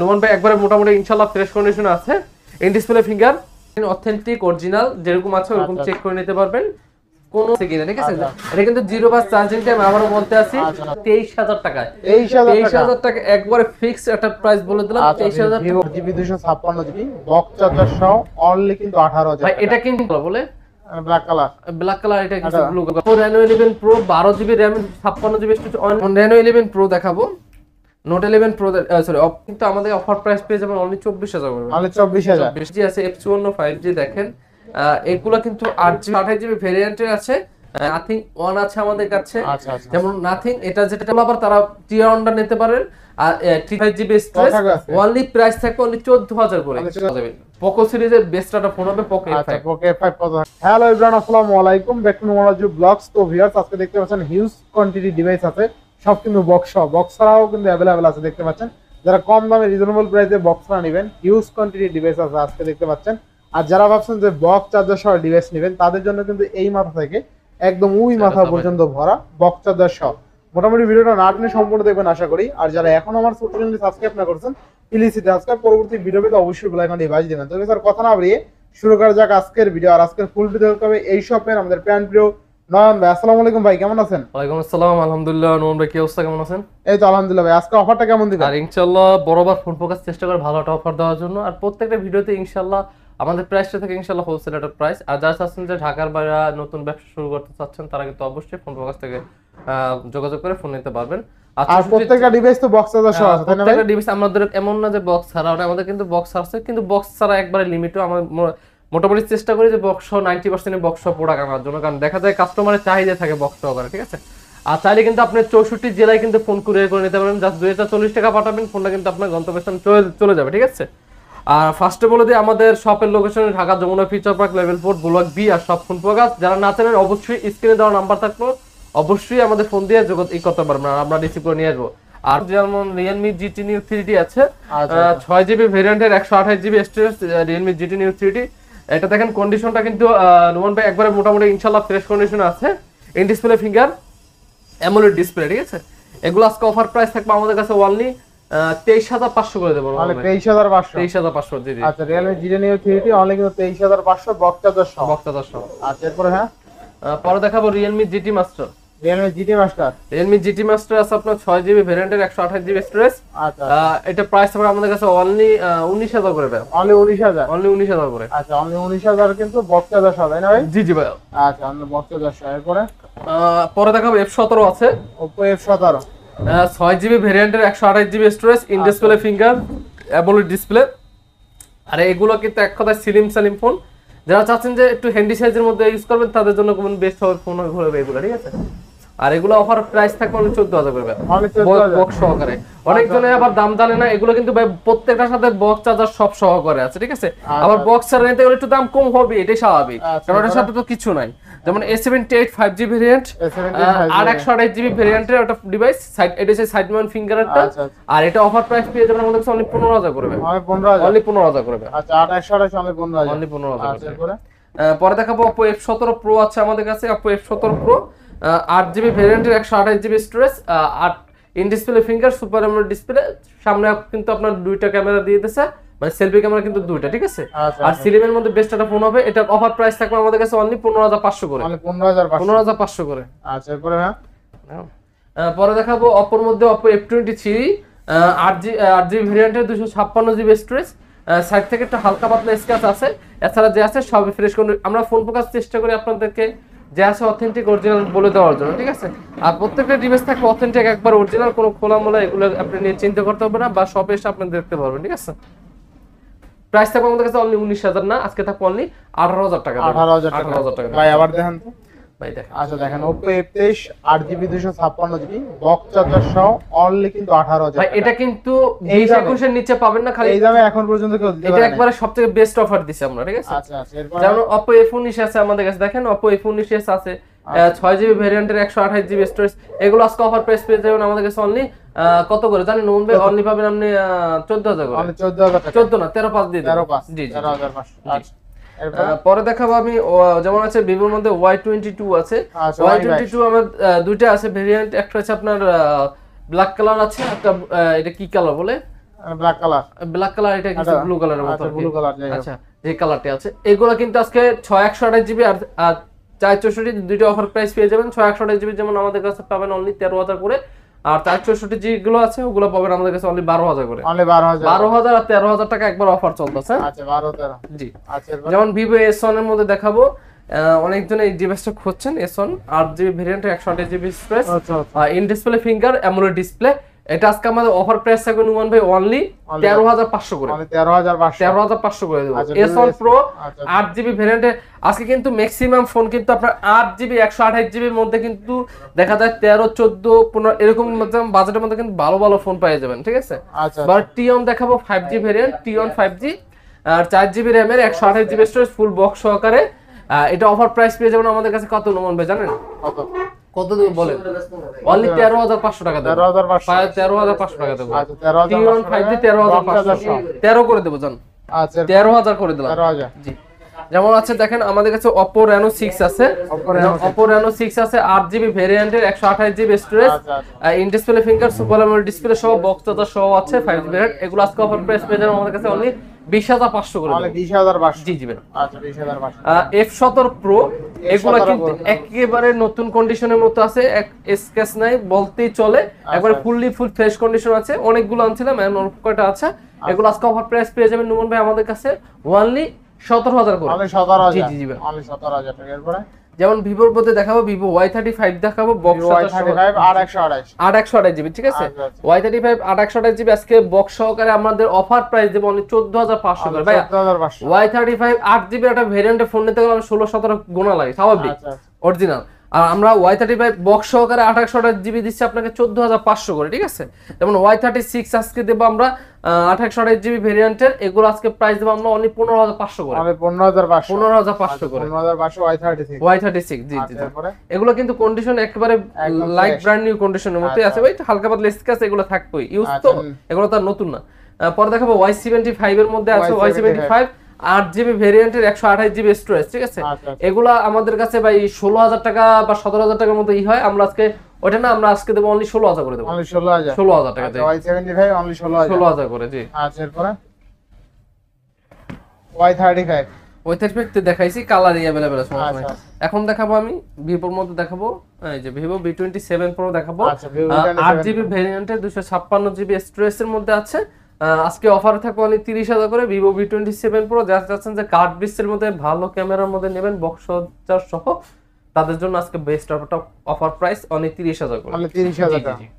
নোমান ভাই একবারে মোটামুটি ইনশাআল্লাহ ফ্রেশ কন্ডিশনে আছে। In display finger authentic original যেরকম আছে ওরকম চেক করে নিতে পারবেন। কোন সেকেন্ড ঠিক আছে। এটা কিন্তু 0 চার্জিং টাইম আবারও বলতে আছি 23000 টাকায়। 23000 টাকা একবারে ফিক্স একটা প্রাইস বলে দিলাম। 23000 Vivo GB 256 GB box charger সহ অনলি কিন্তু 18000 ভাই এটা কিন্তু বলে ব্ল্যাক কালার এটা কিছু blue colour. Reno 11 Pro 12 GB RAM 56 GB storage Reno 11 Pro দেখাবো। Note 11 Pro সরি কিন্তু আমাদের অফার প্রাইস পেয়ে যাবেন অনলি 24000 করে। অনলি 24000 জি আছে F54 5G দেখেন। এগুলো কিন্তু 8GB 28GB ভেরিয়েন্টের আছে। নাথিং 1 আছে আমাদের কাছে। যেমন নাথিং এটা যেটা আবার তারা টিয়ার অনটা নিতে পারেন। আর 5GB স্টোরেজ অনলি প্রাইস থাকবে অনলি 14000 করে। পোকো সিরিজের বেস্ট একটা ফোন হবে পোকো F5। পোকো F5 কত? হ্যালো এভরিওয়ান, আসসালামু আলাইকুম। ব্যাক টু নোমালজি ব্লগস। তো ভিউয়ার্স আজকে দেখতে পাচ্ছেন হিউজ কোয়ান্টিটি ডিভাইস আছে, সব কিন্তু বক্স ছাড়াও কিন্তু अवेलेबल আছে। দেখতে পাচ্ছেন যারা কম দামে রিজনেবল প্রাইসে বক্স ছাড়া নেবেন, হিউজ কোয়ান্টিটি ডিভাইস আছে আজকে দেখতে পাচ্ছেন। আর যারা ভাবছেন যে বক্স চার্জার সহ ডিভাইস নেবেন তাদের জন্য কিন্তু এই মাথা থেকে একদম ওই মাথা পর্যন্ত ভরা বক্স চার্জার সহ। মোটামুটি ভিডিওটা না টেনে সম্পূর্ণ দেখবেন আশা করি। আর যারা এখন আমার চ্যানেলটি সাবস্ক্রাইব না করছেন প্লিজ সাবস্ক্রাইব, পরবর্তী ভিডিও পেতে অবশ্যই বেল আইকনটি বাজিয়ে দিবেন। তো স্যার কথা না বাড়িয়ে শুরু করা যাক আজকের ভিডিও। আর আজকের ফুল ভিডিও হবে এই শপের আমাদের প্যান প্রিয় নয়ন ভাই। আসসালামু আলাইকুম ভাই, কেমন আছেন? ওয়ালাইকুম আসসালাম, আলহামদুলিল্লাহ। নয়ন ভাই কি অবস্থা, কেমন আছেন? এই তো আলহামদুলিল্লাহ ভাই। আজকে অফারটা কেমন দিবেন? আর ইনশাআল্লাহ বরাবর ফোন ফোকাস চেষ্টা করে ভালো একটা অফার দেওয়ার জন্য। আর প্রত্যেকটা ভিডিওতে ইনশাআল্লাহ আমাদের প্রাইসটা থেকে ইনশাআল্লাহ হোলসেল একটা প্রাইস। আর যারা চাচ্ছেন যে ঢাকার বাইরে নতুন ব্যবসা শুরু করতে চাচ্ছেন তারা কিন্তু অবশ্যই ফোন ফোকাস থেকে যোগাযোগ করে ফোন নিতে পারবেন। আর প্রত্যেকটা ডিভাইস তো বক্স চার্জার সহ আছে, তাই না ভাই? প্রত্যেকটা ডিভাইস আমাদের এমন না যে বক্স ছাড়া, আমাদের কিন্তু বক্স আছে, কিন্তু বক্স ছাড়া একবারে লিমিটও। আমরা মোটামুটি চেষ্টা করি যে বক্স সহ 90% বক্স সহ প্রোডাক্ট আনার জন্য, কারণ দেখা যায় কাস্টমারের চাহিদা থাকে বক্স সহকারে, ঠিক আছে। আর চাইলে কিন্তু আপনি 64 জেলায় কিন্তু ফোন কুরিয়ার করে নিতে পারেন। জাস্ট 2040 টাকা পাঠাবেন, ফোনটা কিন্তু আপনার গন্তব্যস্থানে চলে যাবে, ঠিক আছে। আর ফার্স্টে বলে দিই আমাদের শপের location Dhaka Jamuna future park level 4 block B. আর সব ফোন প্রকাশ যারা না চেনেন অবশ্যই স্ক্রিনে দেওয়া নাম্বার থাকলো অবশ্যই আমাদের ফোন দিয়ে করতে পারবেন, আমরা রিসিভ করে নিয়ে আসবো। আর যেমন Realme GT Neo 3D আছে 6GB ভেরিয়েন্টের 128GB storage Realme GT Neo 3D। এটা দেখেন কন্ডিশনটা কিন্তু নোমান ভাই একবারে মোটামুটি ইনশাআল্লাহ ফ্রেশ কন্ডিশনে আছে। In display finger AMOLED display, ঠিক আছে। এগুলো আজকে অফার প্রাইস থাকবে আমাদের কাছে অনলি 23500 করে দেব। মানে 23500 জি জি। আচ্ছা, Realme GT Neo 3D only কিন্তু 23500 বক্স চার্জার সহ। আচ্ছা, এরপর হ্যাঁ পরে দেখাবো Realme GT Master। Realme GT Master আছে আপনার 6GB ভেরিয়েন্টের 128GB স্টোরেজ। আচ্ছা, এটা প্রাইস হবে আমাদের কাছে অনলি 19000 করে ভাই। অনলি 19000 করে। আচ্ছা, অনলি 19000 কিন্তু বক্স চার্জার সহ, তাই না ভাই? জি জি ভাই। আচ্ছা, অনলি বক্স চার্জার সহ। পরে দেখাবো F17 আছে। Oppo F17 6GB ভেরিয়েন্টের 128GB storage, in display finger AMOLED display. আর এগুলো কিন্তু এক কথায় স্লিম ফোন। যারা চাচ্ছেন যে একটু হ্যান্ডি সাইজের মধ্যে ইউজ করবেন তাদের জন্য কোন বেস্ট হবে ফোন হবে এগুলো, ঠিক আছে। আর এগুলো অফার প্রাইস থাকবে অনলি 14000 করে বক্স সহকারে। অনেকজনে আবার দাম জানে না, এগুলো কিন্তু ভাই প্রত্যেকটার সাথে বক্স চার্জার সব সহকারে আছে, ঠিক আছে। আবার বক্স ছাড়া নিতে গেলে একটু দাম কম হবে, এটাই স্বাভাবিক, কারণ এটার সাথে তো কিছু নাই। যেমন A78 5G ভেরিয়েন্ট আর 128GB ভেরিয়েন্টের একটা ডিভাইস, এটা হচ্ছে সাইড মাউন্ট ফিঙ্গারটা। আর এটা অফার প্রাইস পেয়ে যাবেন আমাদের কাছে অনলি 15000 করে অনলি 15000 করে। আচ্ছা, 2828 অনলি 15000 অনলি 15000 করে। পরে দেখাবো Oppo F17 Pro আছে আমাদের কাছে। Oppo F17 Pro 8GB ভেরিয়েন্টের 128GB storage, 8 in display finger super AMOLED display. সামনে কিন্তু আপনার দুইটা ক্যামেরা দিয়ে দিয়েছে, মানে সেলফি ক্যামেরা কিন্তু দুইটা, ঠিক আছে। আর সিলিমের মধ্যে বেস্ট একটা ফোন হবে। এটা অফার প্রাইস থাকবে আমাদের কাছে অনলি 15500 করে। অনলি 15500 করে। আচ্ছা, এরপরে হ্যাঁ পরে দেখাবো Oppoর মধ্যে Oppo F23 8GB ভেরিয়েন্টের 256GB স্টোরেজ। সাইড থেকে একটা হালকা পাতলা স্ক্র্যাচ আছে, এছাড়া যে আছে সব ফ্রেশ করে আমরা ফোন ফোকাস চেষ্টা করি আপনাদেরকে যে আছে অথেন্টিক অরিজিনাল বলে দেওয়ার জন্য, ঠিক আছে। আর প্রত্যেকটা ডিভাইস থাকবে অথেন্টিক একবার অরিজিনাল, কোনো খোলামোলা এগুলো আপনি নিয়ে চিন্তা করতে হবে না, বা শপে এসে আপনি দেখতে পারবেন, ঠিক আছে। প্রাইস থাকবে আমাদের কাছে অনলি 19000 না, আজকে থাকবে অনলি 18000 টাকা। 18000 টাকা ভাই। আবার দেখেন তো ভাই, দেখেন। আচ্ছা, দেখেন Oppo F23 8GB 256GB box charger সহ অনলি কিন্তু 18000 ভাই। এটা কিন্তু 20-21 এর নিচে পাবেন না, খালি এই দামে এখন পর্যন্ত কেউ দিতে পারে না। এটা একবারে সবথেকে বেস্ট অফার দিছি আমরা, ঠিক আছে। আচ্ছা, এরপর যেমন Oppo F19 আছে আমাদের কাছে, দেখেন Oppo F19 আছে 6GB ভেরিয়েন্টের 128GB স্টোরেজ। এগুলো আজকে অফার প্রাইস পেয়ে যাবেন আমাদের কাছে অনলি কত করে জানেন নোমান ভাই? অনলি পাবেন আপনি 14000 করে। অনলি 14000 টাকা। 14 না 13.5 দিয়ে দেন। 13.5 জি জি 13500। আচ্ছা, পরে দেখাবো আমি যেমন আছে Vivoর মধ্যে Y22 আছে। Y22 আমার দুইটা আছে ভেরিয়েন্ট, একটা হচ্ছে আপনার ব্ল্যাক কালার আছে, একটা এটা কি কালার বলে ব্ল্যাক কালার, ব্ল্যাক কালার, এটা কিছু ব্লু কালারের মতো, আচ্ছা ব্লু কালার, আচ্ছা যে কালারটি আছে এগুলো কিন্তু আজকে 6128 জিবি আর 464 দুইটা অফার প্রাইস পেয়ে যাবেন। 6128 জিবি যেমন আমাদের কাছে পাবেন অনলি 13000 করে, আর 464 জিবি গুলো আছে ওগুলো পাবেন আমাদের কাছে অনলি 12000 করে, অনলি 12000 12000 আর 13000 টাকা একবার অফার চলতেছে। আচ্ছা 12 13 জি। আচ্ছা যেমন ভিভো S1 এর মধ্যে দেখাবো, অনেকজন এই ডিভাইসটা খুঁজছেন, S1 8GB variant 128GB space, আচ্ছা in display finger AMOLED display. এটা আজকে আমাদের অফার প্রাইস থাকবে নুমান ভাই অনলি 13500 করে, অনলি 13500, 13500 করে দেব। আচ্ছা, S1 Pro আচ্ছা 8GB ভেরিয়েন্টে আজকে কিন্তু ম্যাক্সিমাম ফোন কিন্তু আপনার 8GB 128GB এর মধ্যে কিন্তু দেখা যায় 13 14 15 এরকম বাজেটের মধ্যে কিন্তু ভালো ভালো ফোন পেয়ে যাবেন, ঠিক আছে। আচ্ছা বাট T1 দেখাবো 5G ভেরিয়েন্ট, T1 5G আর 4GB RAM এর 128GB স্টোরেজ ফুল বক্স সহকারে। এটা অফার প্রাইস পেয়ে যাবেন আমাদের কাছে কত নুমান ভাই জানেন? কত কত দেব বলেন? অনলি 13500 টাকা দেব, 13500 টাকা দেব। আচ্ছা 13500, T1 5G 13500 13 করে দেব জান, আচ্ছা 13000 করে দিলাম। 13000 জি। যেমন আছে দেখেন আমাদের কাছে Oppo Reno 6 আছে, Oppo Reno 6 আছে 8GB ভেরিয়েন্টের 128GB storage, in display finger super AMOLED display সহ বক্স চার্জার সহ আছে 5GB ভেরিয়েন্ট। এগুলো আজকে অফার প্রাইস পেয়ে যাবেন আমাদের কাছে অনলি 20500 করে অনলি দেব। 20500, জি জি ভাই। আচ্ছা 20500। F17 Pro এগুলো F17 কিন্তু Pro, একেবারে নতুন কন্ডিশনের মতো আছে, স্ক্র্যাচ নাই বলতেই চলে, একবার ফুল ফ্রেশ কন্ডিশন আছে। অনেকগুলো আনছিলাম এখন অল্প কয়টা আছে। এগুলো আজকে অফার প্রাইস পেয়ে যাবেন নুমান ভাই আমাদের কাছে অনলি 17000 করে, অনলি 17000, জি জি জি ভাই। অনলি 17000 টাকা। এরপরে যেমন ভিভোর মধ্যে দেখাবো ভিভো Y35 দেখাবো বক্স Y35 828, 828GB, ঠিক আছে। আচ্ছা, আচ্ছা। Y35 828GB আজকে বক্স সহকারে আমাদের অফার প্রাইস দেব অনলি 14500 করে ভাই। 14500, Y35 8GB একটা ভেরিয়েন্টে ফোন নিতে গেলে 16 17 গোনা লাগে স্বাভাবিক, আচ্ছা অরিজিনাল। আর আমরা Y35 বক্স সহকারে 828GB দিচ্ছি আপনাকে 14500 করে, ঠিক আছে। যেমন Y36 আজকে দেব আমরা 828GB ভেরিয়েন্টের, এগুলো আজকে প্রাইস দেব আমরা অনলি 15500 করে, অনলি 15500, 15500 করে 15500 Y36, Y36 জি জি। এরপরে এগুলো কিন্তু কন্ডিশন একেবারে একদম লাইক fresh, ব্র্যান্ড নিউ কন্ডিশনের মধ্যে আছে ভাই, হালকা পাতলা স্ক্র্যাচ এগুলো থাকবেই, ইউজ তো আচ্ছা, এগুলো তো আর নতুন না। পরে দেখাবো Y75 এর মধ্যে আছে Y75 Y75 8GB ভেরিয়েন্টের 128GB স্টোরেজ, ঠিক আছে। আচ্ছা। এগুলা আমাদের কাছে ভাই 16000 টাকা বা 17000 টাকার মতো হয়। আমরা আজকে ওটা না, আমরা আজকে দেবো অনলি 16000 করে দেবো, অনলি 16000, 16000 টাকা দেই, Y75 অনলি 16000, 16000 করে জি। আচ্ছা এরপরে Y35, ওই থাকতে দেখাইছি কালার अवेलेबल আছে সমস্যা নাই। আচ্ছা। এখন দেখাবো আমি ভিভোর মধ্যে দেখাবো, এই যে ভিভো V27 Pro দেখাবো, আচ্ছা, Vivo V27 8GB ভেরিয়েন্টের 256GB স্টোরেজের মধ্যে আছে। আজকে অফার থাকবে অনলি 30000 করে ভিভো V27 Pro। যারা চাচ্ছেন যে কার্ড ডিসপ্লের মধ্যে ভালো ক্যামেরার মধ্যে নেবেন বক্স চার্জ সহ, তাদের জন্য আজকে বেস্ট অফার প্রাইস অনলি 30000 করে, অনলি 30000 জি, টাকা। জি, জি।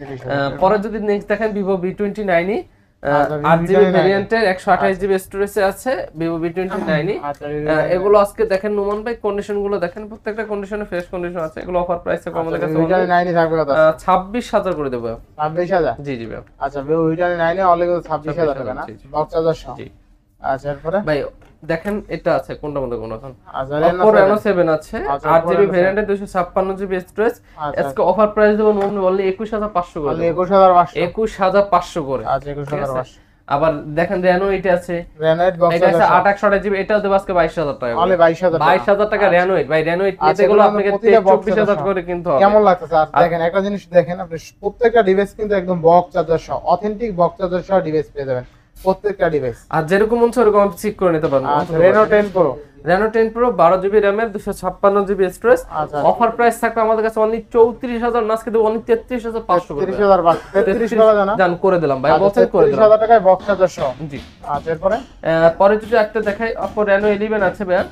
পরে যদি নেক্সট দেখেন ভিভো V29 আচ্ছা, 8GB ভেরিয়েন্টের 128GB স্টোরেজে আছে ভিভো V29। আচ্ছা এগুলো আজকে দেখেন নুমান ভাই কন্ডিশন গুলো দেখেন, প্রত্যেকটা কন্ডিশনে ফ্রেশ কন্ডিশন আছে। এগুলো অফার প্রাইস থাকবে আমাদের কাছে V29 থাকবে কত? 26000 করে দেব। 26000, জি জি ভাই। আচ্ছা Vivo V29 অনলি 26000 টাকা না, জি, জি। বক্স চার্জার সহ। জি আচ্ছা এরপরে ভাই দেখেন এটা আছে কোনটা মধ্যে কোন এখন আচ্ছা Oppo Reno 7 আছে আচ্ছা, 8GB Oppo Reno ভেরিয়েন্টে 256GB storage. আচ্ছা। আজকে অফার প্রাইস দেব অনলি 21500 করে অনলি দেব, 21500, 21500 করে। আচ্ছা 21500। আবার দেখেন Reno এটা আছে, Reno 8 বক্স এটা আছে চার্জার 828GB, এটাও দেব আজকে 22000 টাকা, অনলি 22000 টাকা। 22000 টাকা Reno 8 ভাই। Reno 8 নিতে আচ্ছা, গেলে এগুলো আপনাকে প্রতিটা box 24000 চার্জার করে কিনতে হবে। কেমন লাগতেছে? আর দেখেন একটা জিনিস দেখেন, আপনি প্রত্যেকটা ডিভাইস কিন্তু একদম বক্স চার্জার সহ, অথেন্টিক বক্স চার্জার সহ ডিভাইস পেয়ে যাবেন প্রত্যেকটা ডিভাইস। আর যেরকম মন চায় ওরকম আপনি চেক করে নিতে পারবেন। আচ্ছা Reno 10 Pro, Reno 10 Pro 12GB RAM এর 256GB স্টোরেজ। আচ্ছা। অফার প্রাইস থাকবে আমাদের কাছে অনলি 34000, না আজকে দেব অনলি 33500 করে। 33000 টাকা জানা জান করে দিলাম ভাই, বলছেন করে দিলাম। 33000 টাকায় বক্স চার্জার সহ। জি। আচ্ছা এরপরে পরে যদি একটা দেখাই Oppo Reno 11 আছে ভাই,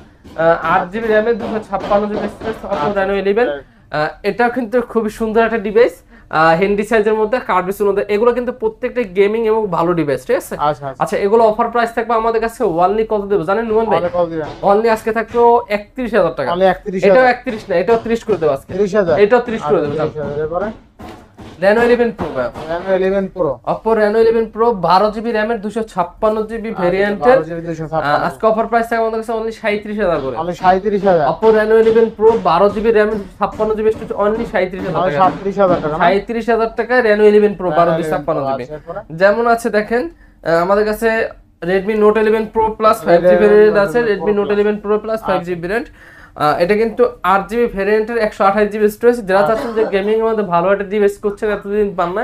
8GB RAM এর 256GB স্টোরেজ Oppo Reno 11। এটা কিন্তু খুবই সুন্দর একটা ডিভাইস, হ্যান্ডি সাইজের মধ্যে, কার্ড ডিসপ্লের মধ্যে। এগুলো কিন্তু প্রত্যেকটা গেমিং এবং ভালো ডিভাইস, ঠিক আছে। আচ্ছা আচ্ছা এগুলো অফার প্রাইস থাকবে আমাদের কাছে অনলি কত দেব জানেন নুমান ভাই? কত দিবেন? অনলি আজকে থাকবে 31000 টাকা। অনলি 31000, এটাও 31 না, এটাও 30 করে দেব আজকে। 30000, এটাও 30 করে দেব। 30000 এরপরে Reno 11 Pro ভাই, Reno 11 Pro, Oppo Reno 11 Pro 12GB RAM এর 256GB ভেরিয়েন্টের। 12GB 256, আজকে অফার প্রাইস থাকবে আমাদের কাছে অনলি 37000 করে। Only 37000, Oppo Reno 11 Pro 12GB RAM এর 56GB স্টোরেজ অনলি 37000 অনলি টাকা। 37000 টাকা না? 37000 টাকায় Reno 11 Pro 1256GB। আচ্ছা এরপরে যেমন আছে দেখেন আমাদের কাছে Redmi Note 11 Pro Plus 5GB variant আছে, Redmi Note 11 Pro Plus 5GB variant. এটা কিন্তু 8GB ভেরিয়েন্টের 128GB স্টোরেজ। যারা চাচ্ছেন যে গেমিং এর মধ্যে ভালো একটা ডিভাইস করছেন, এতদিন পান না,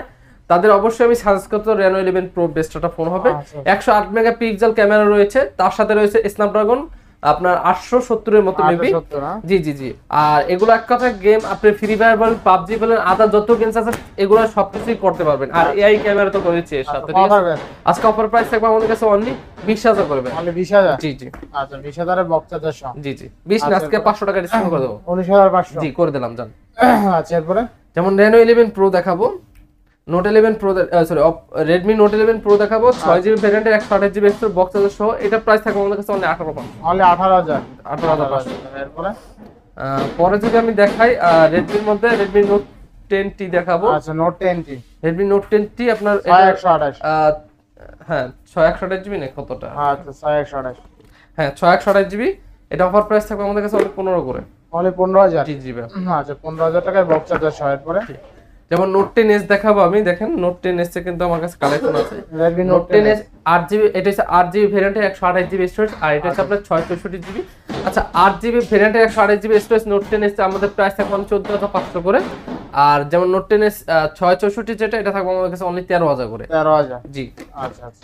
তাদের অবশ্যই আমি সাজেস্ট করতে Reno 11 Pro বেস্ট একটা ফোন হবে। আচ্ছা। 108 মেগাপিক্সেল ক্যামেরা রয়েছে, তার সাথে রয়েছে স্ন্যাপড্রাগন আপনার 870 এর মতো মেবি। 870 না? জি জি জি। আর এগুলো এক কথা গেম আপনি ফ্রি ফায়ার বলেন, পাবজি বলেন, আদার যত গেমস আছে এগুলো সবকিছুই করতে পারবেন। আর এআই ক্যামেরা তো রয়েছে এর সাথে, ঠিক আছে? আজকে অফার প্রাইস থাকবে আমাদের কাছে অনলি 20000 করবে। অনলি 20000? জি জি। আচ্ছা 20000 এর বক্স চার্জার সহ। জি জি। 20 না, আজকে 500 টাকা ডিসকাউন্ট করে দেব। 19500? জি করে দিলাম জান। আচ্ছা এরপরে যেমন Reno 11 Pro দেখাবো, Note 11 Pro sorry Redmi Note 11 Pro দেখাবো 6GB ভ্যারিয়েন্টের 128GB এক্সট্রা বক্স চার্জার সহ। এটা প্রাইস থাকবে আমাদের কাছে অনলি 18500। অনলি 18000? 18500। এরপরে পরে যদি আমি দেখাই Redmi এর মধ্যে Redmi Note 10T দেখাবো। আচ্ছা Note 10T, Redmi Note 10T আপনার 6128? হ্যাঁ 6128GB না কতটা? আচ্ছা 6128। হ্যাঁ 6128GB। এটা অফার প্রাইস থাকবে আমাদের কাছে অনলি 15 করে। অনলি 15000? জি জি ভাই। আচ্ছা 15000 টাকায় বক্স চার্জার সহ। এরপরে যেমন Note 10s দেখাবো আমি, দেখেন Note 10s এ কিন্তু আমার কাছে কালেকশন আছে। Redmi Note 10s 8GB, এটা হচ্ছে 8GB ভ্যারিয়েন্টের 128GB স্টোরেজ, আর এটা হচ্ছে আপনার 664GB। আচ্ছা 8GB ভ্যারিয়েন্টের 128GB স্টোরেজ Note 10s এ আমাদের প্রাইস থাকবে 14500 করে। আর যেমন Note 10s 664 যেটা, এটা থাকবে আমাদের কাছে অনলি 13000 করে। 13000? জি। আচ্ছা আচ্ছা।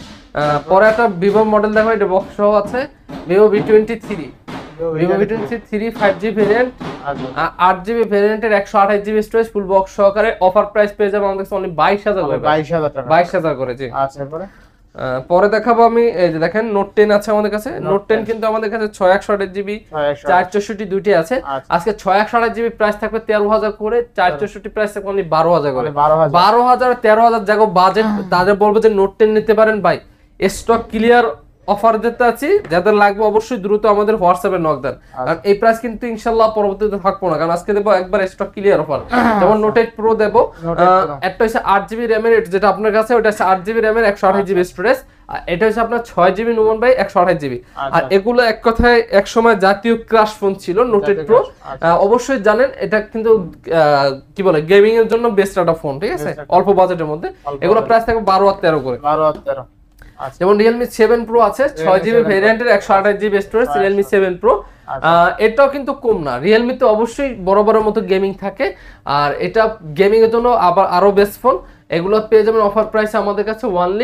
পরে একটা Vivo মডেল দেখো, এটা বক্স সহ আছে, Vivo V23। Vivo V23 5G variant, 8GB ভ্যারিয়েন্টের 128GB স্টোরেজ, ফুল বক্স সহকারে। অফার প্রাইস পেয়ে যাবে আমাদের কাছে অনলি 22000 করে। 22000 টাকা? 22000 করে জি। আচ্ছা এরপরে পরে দেখাবো আমি, এই যে দেখেন Note 10 আছে আমাদের কাছে। Note 10 কিন্তু আমাদের কাছে 6128GB 464 দুইটি আছে। আজকে 6128GB প্রাইস থাকবে 13000 করে, 464 প্রাইস থাকবে অনলি 12000 করে। 12000 13000 জায়গা বাজেট, তাদের বলবো যে Note 10 নিতে পারেন ভাই। স্টক ক্লিয়ার অফার দিতে আছি, যাদের লাগবে অবশ্যই দ্রুত আমাদের হোয়াটসঅ্যাপে নক দেন। কারণ এই প্রাইস কিন্তু ইনশাআল্লাহ পরবর্তীতে থাকবো না, কারণ আজকে দেবো একবার স্টক ক্লিয়ার অফার। যেমন Note 8 Pro দেবো, একটা হচ্ছে 8GB র্যামের, যেটা আপনার কাছে ওটা হচ্ছে 8GB র্যামের 128GB স্টোরেজ, আর এটা হচ্ছে আপনার 6GB নুমন বাই 128GB। আর এগুলো এক কথায় এক সময় জাতীয় ক্রাশ ফোন ছিল Note 8 Pro, অবশ্যই জানেন। এটা কিন্তু কি বলে গেমিং এর জন্য বেস্ট একটা ফোন, ঠিক আছে, অল্প বাজেটের মধ্যে। এগুলো প্রাইস থাকবে 12 আর 13 করে। 12 আর 13। যেমন Realme 7 Pro আছে 6GB ভ্যারিয়েন্টের 128GB স্টোরেজ, Realme 7 Pro। এটাও কিন্তু কম না। Realme তো অবশ্যই বড় বড় মতো গেমিং থাকে, আর এটা গেমিং এর জন্য আবার আরো বেস্ট ফোন। এগুলো পেয়ে যাবেন অফার প্রাইসে আমাদের কাছে অনলি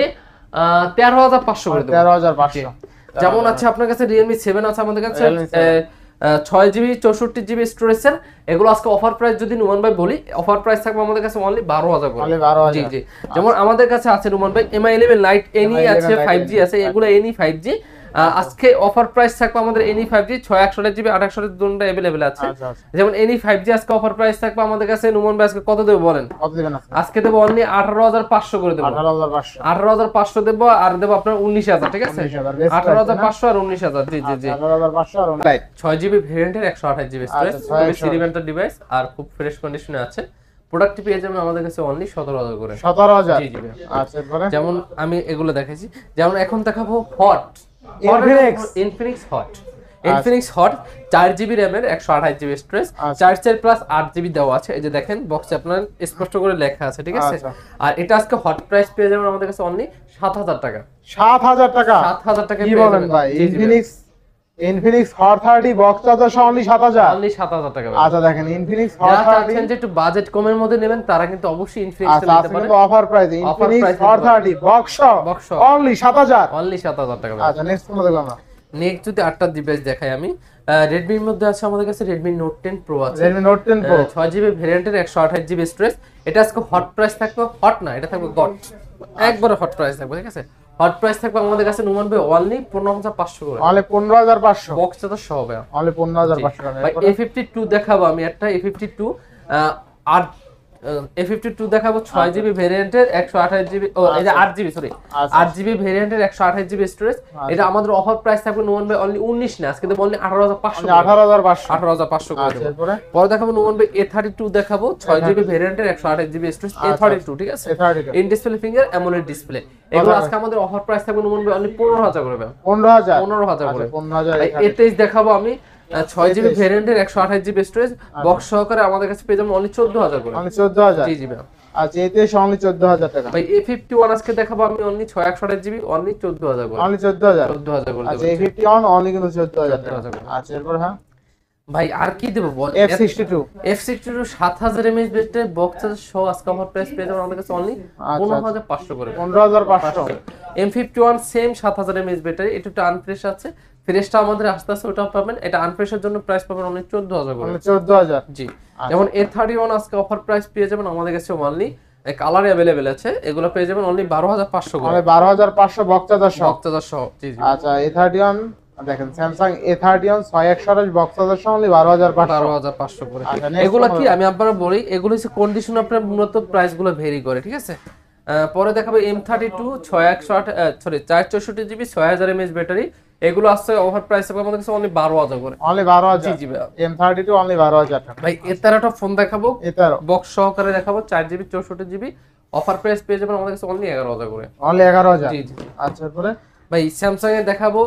13500 করে দেব। 13500? যেমন আছে আপনার কাছে Realme 7 আছে আমাদের কাছে 6GB 64GB স্টোরেজের। এগুলো আজকে অফার প্রাইস যদি নুমান ভাই বলি, অফার প্রাইস থাকবে আমাদের কাছে অনলি 12000 করে। জি জি। যেমন আমাদের কাছে আছে নুমান ভাই Mi 11 Lite NE আছে, 5G আছে, এগুলো NE 5G। আজকে অফার প্রাইস থাকবে আমাদের NE 5G 6128GB 28GB দুটোটা available আছে। যেমন NE 5G আজকে অফার প্রাইস থাকবে আমাদের কাছে নুমান ভাই আজকে কত দেব বলেন? কত দিবেন আজকে দেব অনলি 18500 করে দেব। 18500 দেব, আর দেব আপনার 19000, ঠিক আছে? 18500 আর 19000। জি জি জি। 18500 আর 6GB ভ্যারিয়েন্টের 128GB স্টোরেজ, সিরিভেন্টার ডিভাইস, আর খুব ফ্রেশ কন্ডিশনে আছে। প্রোডাক্টটি পেয়ে যাবেন আমাদের কাছে অনলি 17000 করে। 17000? জি জি। আচ্ছা এরপরে যেমন আমি এগুলো দেখাইছি, যেমন এখন দেখাবো hot Infinix hot. Infinix hot 4GB র্যামের 128GB স্টোরেজ, 4 প্লাস 8GB দেওয়া আছে। এই যে দেখেন বক্সে আপনার স্পষ্ট করে লেখা আছে, ঠিক আছে? আর এটা আজকে হট প্রাইস পেয়ে যাবেন আমাদের কাছে অনলি 7000 টাকা। 7000 টাকা? 7000 টাকা কি বলেন ভাই? ইনফিনিক্স হট 30 বক্স চার্জার সহ অনলি 7000? অনলি 7000 টাকা। আচ্ছা দেখেন ইনফিনিক্স হট 30 যে একটু বাজেট কমের মধ্যে নেবেন তারা কিন্তু অবশ্যই ইনফিনিক্স নিতে পারেন। Offer price Infinix hot 30 box only 7000? Only 7000 টাকা। আচ্ছা নেক্সট কোন দেখব আমরা? নেক্সট যদি 8টা ডিভাইস দেখাই আমি, Redmi এর মধ্যে আছে আমাদের কাছে Redmi Note 10 Pro আছে। Redmi Note 10 Pro 6GB ভ্যারিয়েন্টের 128GB স্টোরেজ। এটা আজকে হট প্রাইস থাকবে, হট না, এটা থাকবে গট, একবারে হট প্রাইস থাকবে, ঠিক আছে? হট প্রাইস থাকবে আমাদের কাছে নুমান ভাই অনলি 15500 করে। অনলি 15500 বক্স চার্জার সহ হবে অনলি 15500 টাকা। ভাই A52 দেখাবো আমি একটা A52 আর A52 দেখাবো 6GB ভ্যারিয়েন্টের 128GB, ও এটা 8GB, সরি 8GB ভ্যারিয়েন্টের 128GB স্টোরেজ। এটা আমাদের অফার প্রাইস থাকবে নুমান ভাই অনলি 19 না, আজকে দেব অনলি 18500। 18500 করে দেব। পরে দেখাবো নুমান ভাই A32 দেখাবো 6GB ভ্যারিয়েন্টের 128GB স্টোরেজ, A32, ঠিক আছে? In display finger AMOLED display. এগুলো আজকে আমাদের অফার প্রাইস থাকবে নুমান ভাই অনলি 15000 করে। 15000 করে। 15000। A23 দেখাবো আমি 6GB ভ্যারিয়েন্টের 128GB স্টোরেজ, বক্স সহকারে আমাদের কাছে পেয়ে যাবেন অনলি 14000 করে। অনলি 14000? জি জি ভাই। আচ্ছা এতে অনলি 14000 টাকা। ভাই A51 আজকে দেখাবো আমি অনলি 661GB অনলি 14000 করে। অনলি 14000? 14000 করে। আচ্ছা A51 অনলি কিন্তু 14000 টাকা। আচ্ছা এরপর হ্যাঁ ভাই আর কি দেবো বল, F62 F62 7000 mAh battery box charger সহ আজকে আমার প্রাইস পেয়ে যাবেন আমাদের কাছে অনলি 15500 করে, 15500। M51 সেম 7000 mAh ব্যাটারি, এটা একটু আনফ্রেশ আছে, ফ্রেশটা আমাদের আস্তে আস্তে ওটাও পাবেন, এটা আনফ্রেশের জন্য প্রাইস পাবেন অনলি 14000 করে, 14000। জি। যেমন A31 আজকে অফার প্রাইস পেয়ে যাবেন আমাদের কাছে অনলি, কালার अवेलेबल আছে, এগুলো পেয়ে যাবেন অনলি 12500 করে, 12500 বক্স চার্জার সহ। বক্স চার্জার সহ, জি জি। আচ্ছা A31 দেখেন স্যামসাং A31 6128 বক্স চার্জার সহ অনলি 12500। 12500 করে। আচ্ছা, next এগুলো কি model। আমি আপনারা বলি, এগুলো হচ্ছে কন্ডিশন আপনার মূলত প্রাইস গুলো ভেরি করে, ঠিক আছে। পরে দেখাবো M32 464 জিবি 6000 mAh ব্যাটারি, এগুলো আসছে ওভার প্রাইস আমাদের কাছে অনলি 12000 করে, অনলি 12000। জি জি ভাই। M32 অনলি 12000 টাকা। ভাই A13টা ফোন দেখাবো, A13 বক্স সহকারে দেখাবো, 4 জিবি 64 জিবি, অফার প্রাইস পেয়ে যাবেন আমাদের কাছে অনলি 11000 করে, অনলি 11000। জি জি। আচ্ছা পরে ভাই স্যামসাং এ দেখাবো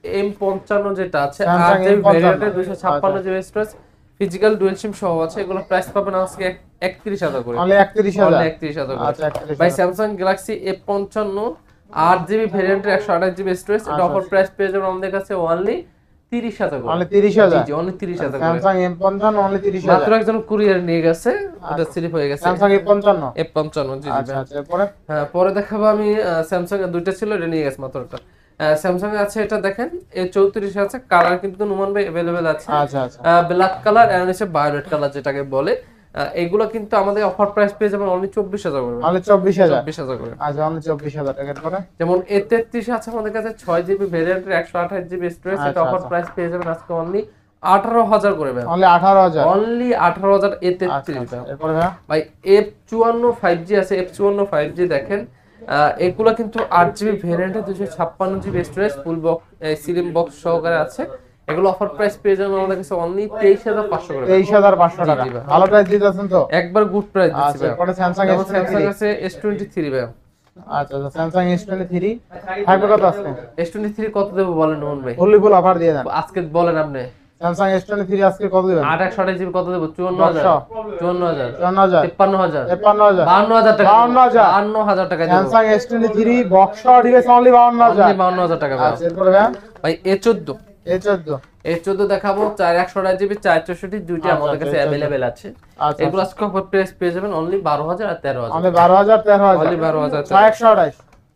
M55 যেটা আছে, Samsung 8 জিবি M55 ভেরিয়েন্টের 256 GB storage, physical dual SIM সহ আছে, এগুলো প্রাইস পাবেন আজকে 31000 করে, অনলি 31000। অনলি 31000 করে। আচ্ছা 31000। ভাই স্যামসাং গ্যালাক্সি A55 8 জিবি ভেরিয়েন্টের 128 জিবি স্টোরেজ, এটা অফার প্রাইস পেয়ে যাবেন আমাদের কাছে অনলি 30000 করে, অনলি 30000। জি অনলি 30000 করে। Samsung M55 only 30000। মাত্র একজন কুরিয়ার নিয়ে গেছে, এটা স্লিপ হয়ে গেছে, স্যামসাং M55। A55, জি জি। আচ্ছা আচ্ছা পরে হ্যাঁ পরে দেখাবো আমি স্যামসাং এর দুইটা ছিল, এটা নিয়ে গেছে মাত্র একটা। স্যামসাং এ আছে, এটা দেখেন A34 আছে, কালার কিন্তু নুমান ভাই अवेलेबल আছে, আচ্ছা আচ্ছা ব্ল্যাক কালার আর হচ্ছে ভায়োলেট কালার যেটাকে বলে, এগুলো কিন্তু আমাদের অফার প্রাইস পেয়ে যাবেন অনলি 24000 করে, অনলি 24000। 24000 করে। আচ্ছা অনলি 24000 টাকা পরে যেমন A33 আছে আমাদের কাছে 6 জিবি ভেরিয়েন্টের 128 জিবি স্টোরেজ, এটা আচ্ছা, অফার আচ্ছা। প্রাইস পেয়ে যাবেন আজকে অনলি 18000 করে ভাই, অনলি 18000। অনলি 18000 A33 আচ্ছা ভাই। এরপর ভাই ভাই F54 5G আছে, F54 5G দেখেন, এগুলো কিন্তু 8 জিবি ভেরিয়েন্টে 256 জিবি স্টোরেজ, ফুল বক্স সিলিম বক্স সহকারে আছে, এগুলো অফার প্রাইস পেয়ে যাবেন আমাদের কাছে অনলি 23500 করে, 23500 টাকা। জি ভাই। ভালো প্রাইস দিতেছেন তো। একবার গুড প্রাইস দিচ্ছি আচ্ছা ভাই। এরপরে স্যামসাং স্যামসাং S23। আছে S23 ভাই, আচ্ছা আচ্ছা স্যামসাং S23 থাকবে কত আজকে? S23 কত দেবো বলেন মোহন ভাই, ফুল অফার দিয়ে দেন। আজকে বলেন আপনি। স্যামসাং S23 আজকে কত দিবেন? 8 জিবি কত দেবো? 54000, 54000, 54000, 53000, 53000, 52000 টাকা, 52000, 52000 টাকা দেবো, Samsung S23 box device only 52000। 52000 টাকা ভাই। আচ্ছা এরপরে ভাই ভাই A14, A14। A14 দেখাবো, 128 জিবি 464 দুইটা আমাদের কাছে আচ্ছা, अवेलेबल আছে, আচ্ছা এগুলো আজকে অফার প্রাইস পেয়ে যাবেন অনলি 12000 আর 13000, অনলি 12000 13000। অনলি 12000 128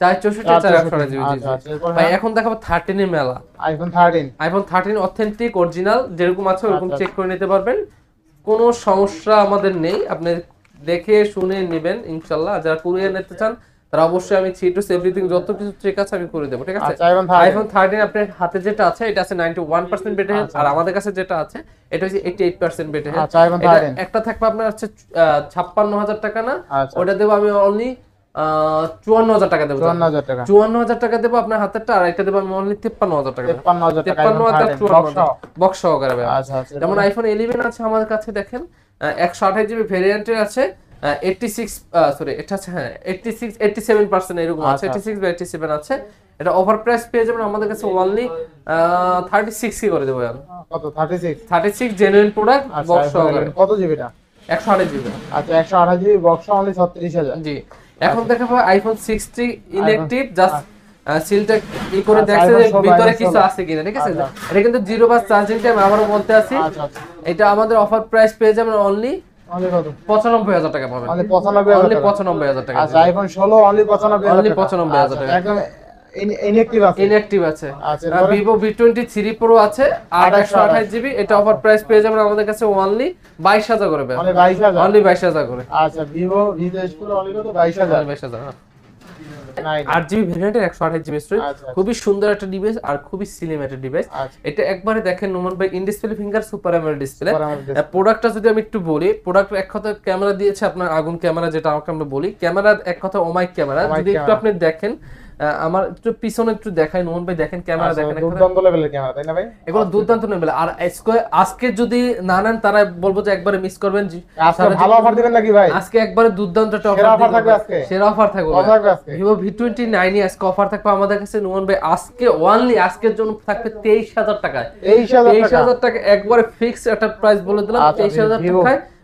464 জিবি, জি আচ্ছা জি। আচ্ছা এরপর ভাই এখন দেখাবো 13 এর মেলা, আইফোন 13। আইফোন 13 অথেন্টিক অরিজিনাল যেরকম আছে ওরকম আচ্ছা। চেক করে নিতে পারবেন, কোনো সমস্যা আমাদের নেই, আপনি দেখে শুনে নেবেন ইনশাআল্লাহ। যারা কুরিয়ার নিতে চান তারা অবশ্যই আমি সিটস এভরিথিং যত কিছু চেক আছে আমি করে দেব, ঠিক আছে। আচ্ছা আইফোন 13। আইফোন 13 আপনার হাতে যেটা আছে এটা আছে 91% ব্যাটারি হেলথ, আর আমাদের কাছে যেটা আছে এটা হচ্ছে 88% ব্যাটারি হেলথ। আচ্ছা আইফোন 13 একটা থাকবে আপনার হচ্ছে 56000 টাকা না, আচ্ছা। ওটা দেব আমি অনলি 54000 টাকা দেব, 54000 টাকা। 54000 টাকা দেব আপনার হাতেরটা, আর একটা দেব আমি অনলি 53000 টাকা, 53000 টাকা। 53000 বক্স সহকারে ভাই। আচ্ছা আচ্ছা যেমন আইফোন 11 আছে আমাদের কাছে দেখেন, 128 জিবি ভেরিয়েন্টের আছে, 86 সরি এটা আছে হ্যাঁ 87% এরকম আছে, 86 বা 87 আছে, এটা অফার প্রাইস পেয়ে যাবেন আমাদের কাছে অনলি 36 কি করে দেব আমি, কত? 36। জেনুইন প্রোডাক্ট বক্স আচ্ছা সহকারে, কত জিবিটা? 128 জিবি, আচ্ছা 128 জিবি বক্স অনলি 36000। জি। এখন দেখাবো আইফোন 60 ইনঅ্যাক্টিভ, জাস্ট সিলটা করে আচ্ছা, দেখছে যে iPhone সব ভিতরে বাইরে কিছু চলে। আছে কিনা, ঠিক আছে। আচ্ছা। এটা কিন্তু 0 বাস চার্জিং টাইম আবারও বলতে আছি, আচ্ছা আচ্ছা এটা আমাদের অফার প্রাইস পেয়ে যাবেন অনলি অনলি কত? 95000 টাকা পাবেন, অনলি 95000 অনলি টাকা। 95000 টাকা, আচ্ছা আইফোন 16 অনলি 95000 অনলি টাকা। 95000 টাকা, একদম ইনঅ্যাক্টিভ আছে। ইনঅ্যাক্টিভ আছে। আচ্ছা, এরপরে? Vivo V23 Pro আছে 128 জিবি, এটা অফার প্রাইস পেয়ে যাবেন আমাদের কাছে অনলি 22000 করে ভাই, অনলি 22000। অনলি 22000 করে, আচ্ছা ভিভো V23 Pro অনলি কত? 22000। 22000। নাই 8 জিবি ভেরিয়েন্টের 128 জিবি স্টোরেজ, আচ্ছা। খুবই সুন্দর একটা ডিভাইস আর খুবই স্লিম একটা ডিভাইস। আচ্ছা। এটা একবারে দেখেন নোমান ভাই, in display finger super AMOLED display. Super AMOLED display। প্রোডাক্টটা যদি আমি একটু বলি, প্রোডাক্ট এক কথা ক্যামেরা দিয়েছে আপনার আগুন ক্যামেরা, যেটা আমরা বলি ক্যামেরা এক কথা ওমাইক ক্যামেরা, Omic যদি একটু camera। আপনি দেখেন আমার একটু পিছনে একটু দেখাই নোমান ভাই, দেখেন ক্যামেরা আচ্ছা, দেখেন, দুর্দান্ত লেভেলের ক্যামেরা তাই না ভাই? এগুলো দুর্দান্ত নেবেন। আর আজকে যদি না নেন তারা বলবো যে একবারে মিস করবেন, আজকে ভালো অফার দিবেন নাকি ভাই? আজকে একবারে দুর্দান্ত একটা সেরা অফার offer থাকবে আজকে? সেরা অফার থাকবে কত থাকবে আজকে? Vivo V29 আজকে অফার থাকবে আমাদের কাছে নোমান ভাই, আজকে অনলি আজকের জন্য থাকবে 23000 টাকায়, 23000 টাকা। 23000 টাকা একবারে ফিক্স একটা প্রাইস বলে দিলাম, আচ্ছা, 23000 Vivo। টাকায়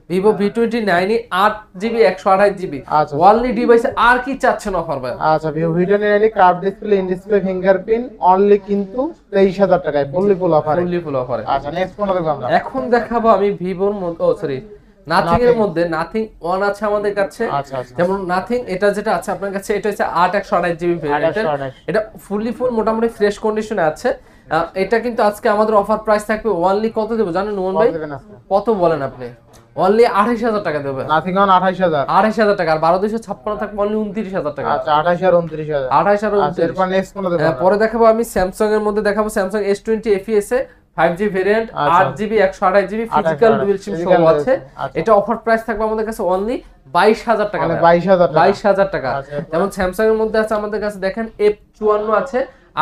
ভিভো V29 8GB 128GB আচ্ছা। ওয়ানলি ডিভাইসে আর কি চাচ্ছেন অফার ভাই? আচ্ছা Vivo V29 curve display, in display fingerprint only কিন্তু 23000 টাকায় ফুললি ফুল অফারে। ফুললি ফুল অফারে। আচ্ছা নেক্সট কোন দেখব আমরা? এখন দেখাবো আমি ভিভোর মধ্যে সরি নাথিং এর মধ্যে নাথিং 1 আছে আমাদের কাছে। আচ্ছা আচ্ছা। যেমন নাথিং এটা যেটা আছে আপনার কাছে, এটা হচ্ছে 8128GB ভেরিয়েন্টের। এটা ফুললি ফুল মোটামুটি ফ্রেশ কন্ডিশনে আছে। এটা কিন্তু আজকে আমাদের অফার প্রাইস থাকবে অনলি কত দেব জানেন নোমান ভাই? কত বলেন আপনি? অনলি 28000 টাকা দেবে। Nothing on 28000। 28000 টাকা আর 12256 থাকবে অনলি 29000 টাকা। আচ্ছা 28 আর 29000। 28 আর 29। এরপর নেক্সট কোন দেখব? পরে দেখাবো আমি স্যামসাং এর মধ্যে দেখাবো স্যামসাং S20 FE এ 5G ভেরিয়েন্ট 8GB 128GB physical dual SIM সহ আছে। এটা অফার প্রাইস থাকবে আমাদের কাছে অনলি 22000 টাকা। 22000 টাকা। যেমন স্যামসাং এর মধ্যে আছে আমাদের কাছে দেখেন F54 আছে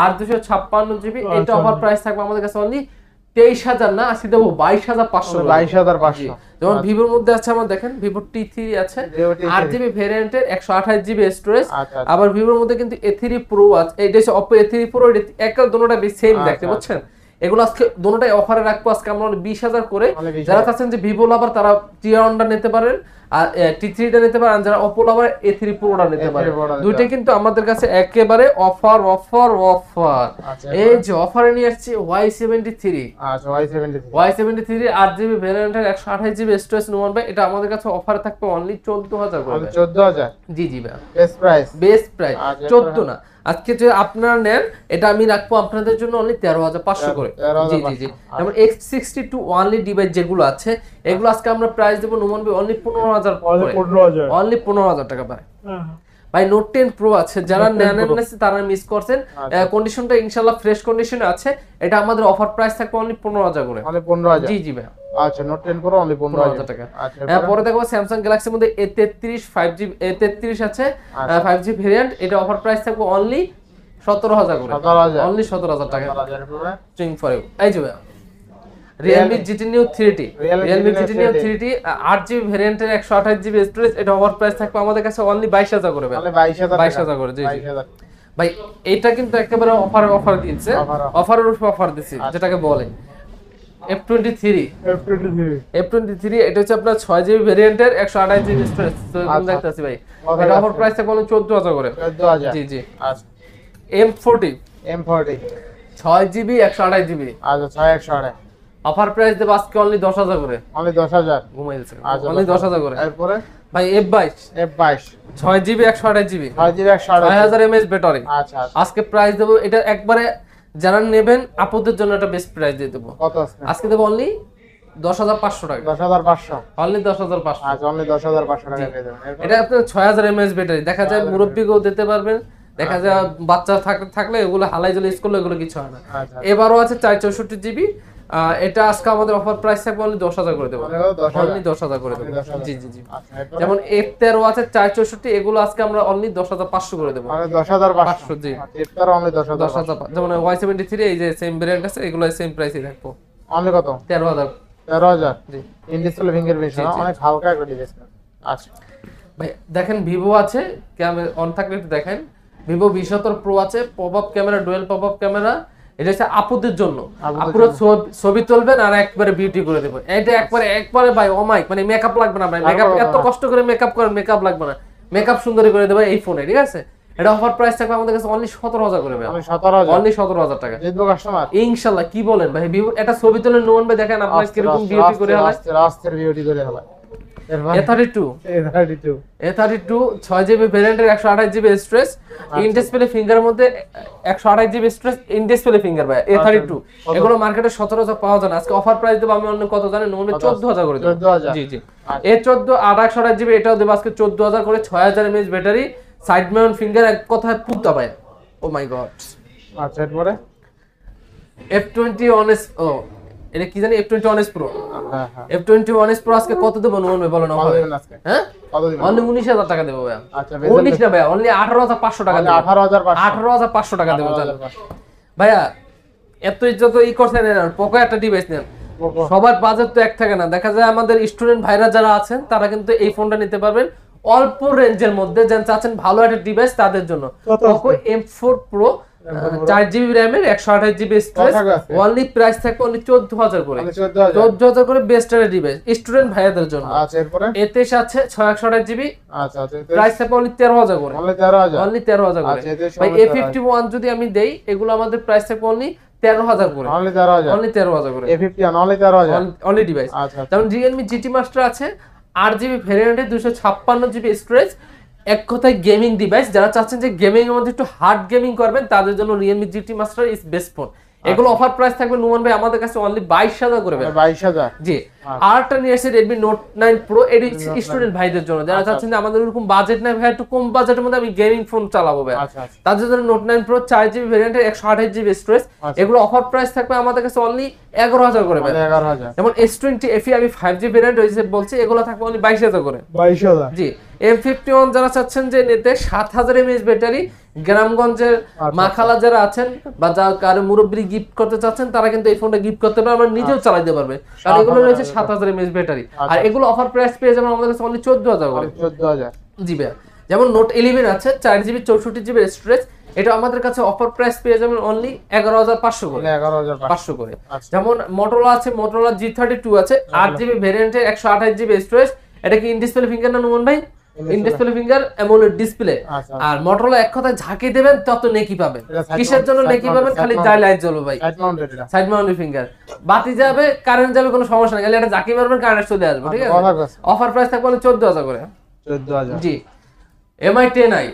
8256GB। এটা অফার প্রাইস থাকবে আমাদের কাছে অনলি 23000 না, আজকে দেবো 22500। 22500। যেমন ভিভোর মধ্যে আছে আমার দেখেন ভিভো T3 আছে 8GB ভেরিয়েন্টের 128GB স্টোরেজ। আবার ভিভোর মধ্যে কিন্তু A3 Pro আছে, এটা হচ্ছে Oppo A3 Pro, এটা একদল দুটোটা সেম দেখতে পাচ্ছেন। এগুলো আজকে দুটোটাই অফারে রাখবো আজকে আমরা 20000 করে। যারা চাচ্ছেন যে ভিভো লাভার তারা T1টা নিতে পারেন আর T3টা নিতে পারেন, যারা Oppo লাভার A3 Proটা নিতে পারেন। দুইটাই কিন্তু আমাদের কাছে একেবারে অফার অফার অফার। এই যে অফারে নিয়ে আসছি Y73। আচ্ছা Y73 8GB ভেরিয়েন্টের 128GB স্টোরেজ নোমান ভাই, এটা আমাদের কাছে অফারে থাকবে অনলি 14000 করে। 14000? জি জি ভাই, বেস্ট প্রাইস 14 না, আজকে যে আপনারা নেন এটা আমি রাখবো আপনাদের জন্য অনলি 13500 করে। জি জি জি। যেমন X62 ওয়ানলি ডিভাইস যেগুলো আছে এগুলো আজকে আমরা প্রাইস দেব নোমান ভাই অনলি 15000 করে। অনলি 15000 টাকা ভাই। ভাই নোট 10 প্রো আছে, যারা নেন তারা মিস করছেন। কন্ডিশনটা ইনশাআল্লাহ ফ্রেশ কন্ডিশনে আছে। এটা আমাদের অফার প্রাইস থাকবে অনলি 15000 করে। অনলি 15000? জি জি ভাই। আচ্ছা নোট 10 প্রো অনলি 15000 টাকা। আচ্ছা পরে দেখো স্যামসাং গ্যালাক্সির মধ্যে A33 5G A33 আছে 5G ভেরিয়েন্ট, এটা অফার প্রাইস থাকবে অনলি 17000 করে। অনলি 17000 টাকা। 17000 পুরো চিং ফর ইউ। এই যে ভাই Realme GT Neo 3T, Realme GT Neo 3T 8GB ভেরিয়েন্টের 128GB স্টোরেজ, এটা ওভার প্রাইস থাকবে আমাদের কাছে অনলি 22000 করে ভাই। 22000 করে। জি জি ভাই, এটা কিন্তু একেবারে অফার দিয়েছে, অফারের উপর অফার দিয়েছে যেটাকে বলে F23 এটা হচ্ছে আপনার 6GB ভেরিয়েন্টের 128GB স্টোরেজ। তো কোন দেখতেছি ভাই, এটা অফার প্রাইস থাকবে অনলি 14000 করে। 14000? জি জি। আচ্ছা M40 6GB 128GB। আচ্ছা 6128। অফার প্রাইস দেব আজকে অনলি 10000 করে। অনলি 10000? ঘুমাইলছে আচ্ছা অনলি 10000 করে। এরপরে ভাই F22 6GB 128GB 6000 mAh battery. আচ্ছা আজকে প্রাইস দেব এটা একবারে যারা নেবেন আপুদের জন্য একটা বেস্ট প্রাইস দিয়ে দেব। কত আজকে দেব অনলি 10500 টাকা। 10500? অনলি 10500। আচ্ছা অনলি 10500 টাকা পেয়ে যাবেন। এটা আপনার 6000 mAh ব্যাটারি, দেখা যায় মুরব্বিকেও দিতে পারবেন, দেখা যায় বাচ্চা থাকলে এগুলো হালাই জলে ইউজ করলে এগুলো কিছু হয় না। এবারও আছে 464GB, এটা আজকে আমাদের অফার প্রাইস থাকবে অনলি 10000 করে দেব। অনলি 10000 করে দেব। জি জি জি। যেমন F13 আছে 464, এগুলো আজকে আমরা অনলি 10500 করে দেব। মানে 10500? জি F13 অনলি 10000। যেমন Y73 এই যে সেম ভেরিয়েন্ট আছে, এগুলো সেম প্রাইসে থাকবো। অনলি কত? 13000। জি। ইন ডিসপ্লে ফিঙ্গারপ্রিন্ট অনেক হালকা একটা ডিভাইস। আচ্ছা ভাই দেখেন ভিভো আছে, ক্যামেরা অন থাকলে একটু দেখেন। ভিভো V17 প্রো আছে, popup camera, dual popup camera. এটা হচ্ছে আপুদের জন্য, আপুরা ছবি তুলবেন আর একবারে বিউটি করে দেবেন। এটা একবারে ভাই অমাইক, মানে মেকআপ লাগবে না ভাই, মেকআপ এত কষ্ট করে মেকআপ করেন, মেকআপ লাগবে না, মেকআপ সুন্দরী করে দেবে এই ফোনে। ঠিক আছে, এটা অফার প্রাইস থাকবে আমাদের কাছে অনলি 17000 করে ভাই। অনলি 17000 টাকা কাস্টমার ইনশাআল্লাহ। কি বলেন ভাই, ভিভো এটা ছবি তুলে নোন ভাই, দেখেন আপনার কিরকম বিউটি করে হয়। রাস্তার বিউটি করে হয়। A32 6GB ভেরিয়েন্টের 128GB স্টোরেজ, ইন ডিসপ্লে ফিঙ্গারের মধ্যে 128GB storage, in display finger ভাই। A32 এগুলো মার্কেটে 17000 পাওয়া যায় না, আজকে অফার প্রাইস দেব আমি অন্য কত জানেন, নরমালি 14000 করে দেব। জি জি। A14 128GB এটাও দেব আজকে 14000 করে। 6000 mAh battery, side mount finger, এক কথায় পুতা ভাই। Oh my God. আচ্ছা এরপরে F21s এটা কি জানি, F21s Pro। F21s Pro আজকে কত দেব নোমান ভাই বলেন? হ্যাঁ অনলি 19000 টাকা দেব ভাই। আচ্ছা 19 না ভাই, অনলি 18500 টাকা দেব। 18500 টাকা দেব ভাইয়া। এত ইজ্জত করছেন না, পোকো একটা ডিভাইস নেন। সবার বাজেট তো এক থাকে না, দেখা যায় আমাদের স্টুডেন্ট ভাইরা যারা আছেন তারা কিন্তু এই ফোনটা নিতে পারবেন অল্প রেঞ্জের মধ্যে। যারা চাচ্ছেন ভালো একটা ডিভাইস তাদের জন্য পোকো M4 Pro 4GB র্যামের 128GB স্টোরেজ, অনলি প্রাইস থাকবে অনলি 14000 করে, 14000 করে বেস্ট ডিভাইস স্টুডেন্ট ভাইয়াদের জন্য। আচ্ছা এরপরে A23 আছে 628GB, আচ্ছা আচ্ছা প্রাইস থাকবে অনলি 13000 করে, অনলি 13000 করে। ভাই A51 যদি আমি দেই, এগুলো আমাদের প্রাইস থাকবে অনলি 13000 করে, অনলি 13000, অনলি 13000 করে A51 অনলি 13000 অনলি ডিভাইস। আচ্ছা যেমন Realme GT Master আছে 8GB ভ্যারিয়েন্টে 256GB স্টোরেজ, এক কথায় গেমিং ডিভাইস। যারা চাচ্ছেন যে গেমিং এর মধ্যে একটু হার্ড গেমিং করবেন, তাদের জন্য Realme GT Master is best phone. এগুলো অফার প্রাইস থাকবে নুমান ভাই আমাদের কাছে অনলি 22000 করে, 22000 জি। আরটা নিয়ে এসে Redmi Note 9 Pro, এটি স্টুডেন্ট ভাইদের জন্য, যারা চাচ্ছেন যে আমাদের এরকম বাজেট নাই ভাই, একটু কম বাজেটের মধ্যে আমি গেমিং ফোন চালাবো ভাই, তাদের জন্য Note 9 Pro 4GB ভ্যারিয়েন্টের 128GB স্টোরেজ, এগুলো অফার প্রাইস থাকবে আমাদের কাছে অনলি 11000 করে ভাই, 11000। যেমন S20 FE আমি 5G ভ্যারিয়েন্ট হইছে বলছি, এগুলো থাকবে অনলি 22000 করে, 22000 জি। M51 যারা চাচ্ছেন যে নিতে 7000 mAh ব্যাটারি, গ্রামগঞ্জের মাখালা যারা আছেন বা যারা কারো মুরব্বি গিফট করতে চাচ্ছেন, তারা কিন্তু এই ফোনটা গিফট করতে পারবে, আমরা নিজেও চালাতে পারবে, কারণ এগুলো রয়েছে 7000 mAh ব্যাটারি। আর এগুলো অফার প্রাইস পেয়ে যাবেন আমাদের কাছে অনলি 14000 করে, 14000, জি ভাই। যেমন Note 11 আছে 4GB 64GB স্টোরেজ, এটা আমাদের কাছে অফার প্রাইস পেয়ে যাবেন অনলি 11500 করে, 11500 করে। যেমন Motorola আছে, Motorola G32 আছে 8GB ভ্যারিয়েন্টের 128GB স্টোরেজ, এটা কি ইন ডিসপ্লে ফিঙ্গার না নুমান ভাই? In display finger AMOLED display. আর Motorola এক কথায় ঝাঁকি দেবেন তত নেকি পাবেন। কিসের জন্য নেকি পাবেন? খালি যাই লাইট জ্বলবে ভাই, সাইড মাউন্টেড ফিঙ্গার, বাতি যাবে কারেন্ট যাবে কোনো সমস্যা নেই, খালি এটা ঝাঁকি মারবেন কারেন্ট চলে আসবে, ঠিক আছে। অফার প্রাইস থাকবে 14000 করে, 14000, জি। MI 10i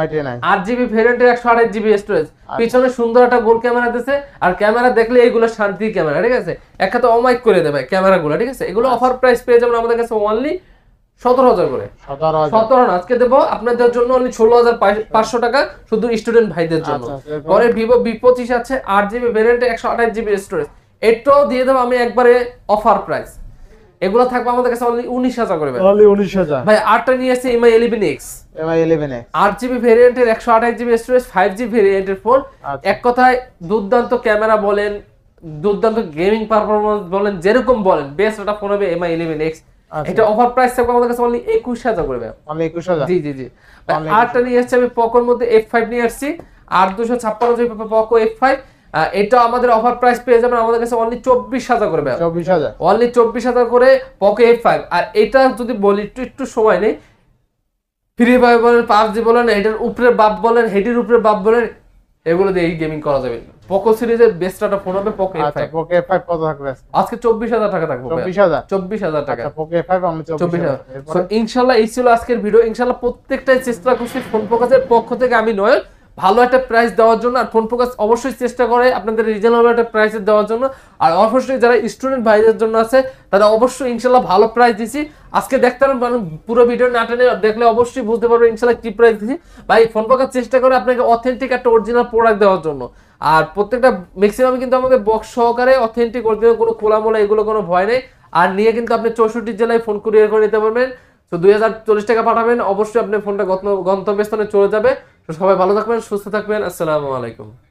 8GB ভ্যারিয়েন্টের 128GB স্টোরেজ, পিছনে সুন্দর একটা গোল ক্যামেরা দিয়েছে, আর ক্যামেরা দেখলে এইগুলো শান্তি ক্যামেরা, ঠিক আছে, এক হাতে অমাইক করে দেবে ক্যামেরাগুলো, ঠিক আছে। এগুলো অফার প্রাইস পেয়ে যাবেন আমাদের কাছে অনলি 17000 করে, 17 না, আজকে দেবো আপনাদের জন্য অনলি 16500 টাকা, শুধু স্টুডেন্ট ভাইদের জন্য। পরে Vivo V25 আছে 8GB ভ্যারিয়েন্টে 128GB স্টোরেজ, এটাও দিয়ে দেবো আমি একবারে অফার প্রাইস, এগুলো থাকবে আমাদের কাছে অনলি 19000 করে, অনলি 19000 ভাই। আরটা নিয়ে আসছে MI 11X, 8GB ভ্যারিয়েন্টের 128GB স্টোরেজ, 5G ভ্যারিয়েন্টের ফোন, এক কথায় দুর্দান্ত ক্যামেরা বলেন, দুর্দান্ত গেমিং পারফরম্যান্স বলেন, যেরকম বলেন বেস্ট একটা ফোন হবে MI 11X। এটা অফার প্রাইস থাকবে আমাদের কাছে অনলি 21000 করে, অনলি 21000, জি জি জি। আরটা নিয়ে আসছে আমি Poco মধ্যে F5 নিয়ে আসছি 8256 Poco F5, এটা আমাদের অফার প্রাইস পেয়ে যাবেন আমাদের কাছে অনলি 24000 করে, 24000, অনলি 24000 করে Poco F5। আর এটা যদি বলি একটু সময় নেই, ফ্রি ফায়ার বলেন, PUBG বলেন, এটার উপরে বাপ বলেন, হেডির উপরে বাপ বলেন, এগুলো দিয়ে গেমিং করা যাবে। Poco সিরিজের বেস্ট একটা ফোন হবে Poco F5। Poco F5 কত থাকবে আজকে 24000 টাকা থাকবে, 24000 টাকা, Poco F5 আমি 24000। সো ইনশাআল্লাহ এই ছিল আজকের ভিডিও। ইনশাআল্লাহ প্রত্যেকটাই চেষ্টা করছি ফোন ফোকাসের পক্ষ থেকে আমি নয় ভালো একটা প্রাইস দেওয়ার জন্য, আর ফোন ফোকাস অবশ্যই চেষ্টা করে আপনাদের রিজনেবল একটা প্রাইস দেওয়ার জন্য। আর অবশ্যই যারা স্টুডেন্ট ভাইদের জন্য আছে তারা অবশ্যই ইনশাআল্লাহ ভালো প্রাইস দিছি। আজকে দেখতে পারেন পুরো ভিডিও না টেনে দেখলে অবশ্যই বুঝতে পারবেন ইনশাআল্লাহ কি প্রাইস দিছি। ভাই ফোন ফোকাস চেষ্টা করে আপনাকে অথেন্টিক একটা অরিজিনাল প্রোডাক্ট দেওয়ার জন্য। আর প্রত্যেকটা ম্যাক্সিমাম কিন্তু আমাদের বক্স সহকারে অথেন্টিক অরিজিনাল, কোনো খোলামোলা এগুলো কোনো ভয় নেই। আর নিয়ে কিন্তু আপনি 64 জেলায় ফোন কুরিয়ার করে নিতে পারবেন। তো 2040 টাকা পাঠাবেন, অবশ্যই আপনার ফোনটা গন্তব্যস্থানে চলে যাবে। তো সবাই ভালো থাকবেন, সুস্থ থাকবেন, আসসালামু আলাইকুম।